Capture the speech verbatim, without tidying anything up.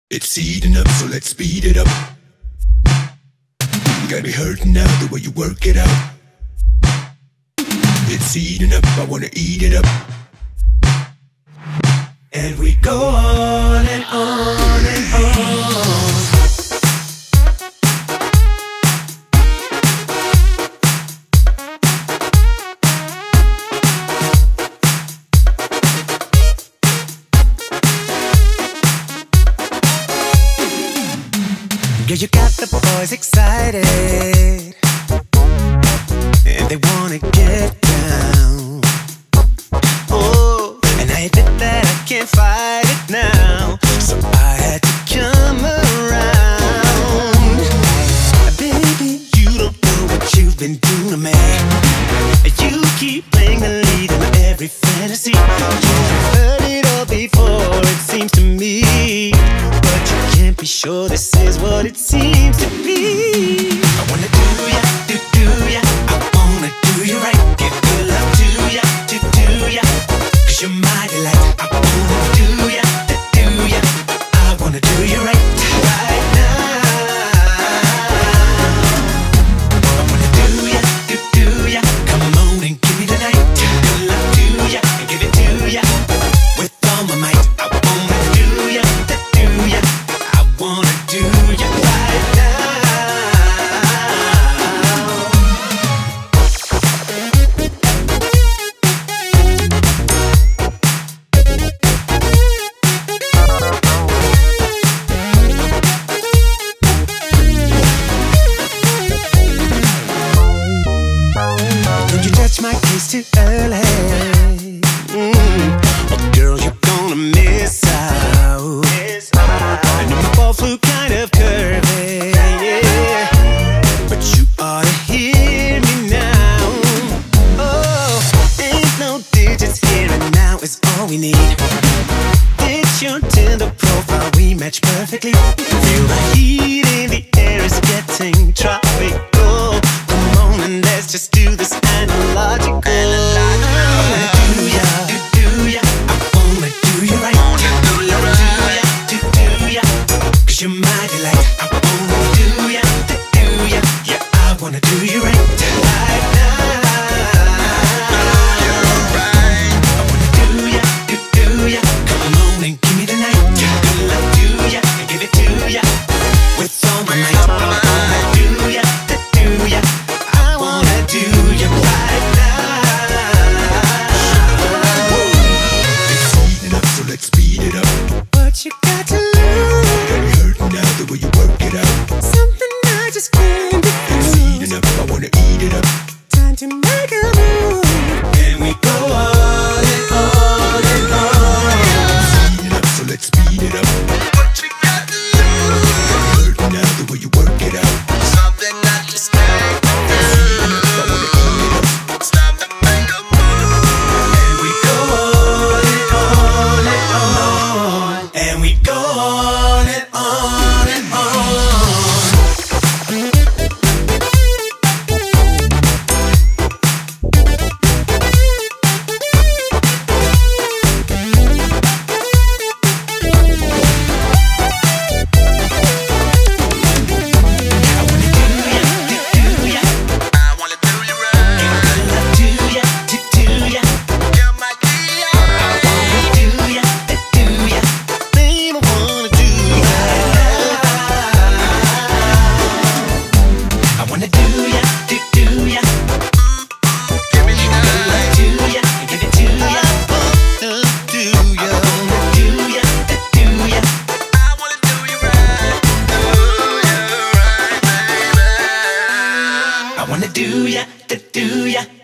It's heating up, so let's speed it up. You got me hurting now, the way you work it out. It's heating up, I wanna eat it up. And we go on and on and on. Yeah, you got the boys excited, and they wanna get down. Oh, and I admit that I can't fight it now, so I had to come around. Baby, you don't know what you've been doing to me. You keep playing the lead in my every fantasy. You've heard it all before, it seems to me, but you can't be sure this is what it seems to be. I wanna do ya, do do ya. I wanna do you right. Give good love to ya, to do ya. Cause you're my delight. I wanna do ya, to do ya. I wanna do you right, right now. I wanna do ya, do do ya. Come on and give me the night. Give good love to ya, and give it to ya with all my might. I wanna do ya, to do ya. I wanna do ya right now. Don't you touch my kiss too early? Mm. Oh, girl, you're gonna miss out. I know my ball flew kind of curvy, yeah, but you ought to hear me now. Oh, ain't no digits, here and now is all we need. It's your Tinder profile, we match perfectly. Feel the heat in the air, is getting tropical. Come on and let's just do this analogical. I wanna do ya, do do ya. I wanna do you right. Do ya, do do ya. Cause you're my delight. I wanna do ya, do do ya. Yeah, I wanna do you right, right now. I wanna do ya, do do ya. Come on and give me the night. Good love to ya, and give it to ya with all my might. I wanna do ya, do do ya. I wanna do ya right now. It's heating up, so let's speed it up. What you got to lose? Got me hurting now, the way you work it out. Something I just can't It's heating up, I wanna eat it up. Time to make a move. And we go on and on and on. It's heating up, so let's speed it up. What you got to lose? Got me hurting now, the way you work it out. Something I just can't do. I wanna eat it up. It's time to make a move. And we go on and on and on. And we go on and on and on. I wanna do you right. You're my dear. Give me the night. I wanna do you right. Do you right, baby. I wanna do ya, to do ya.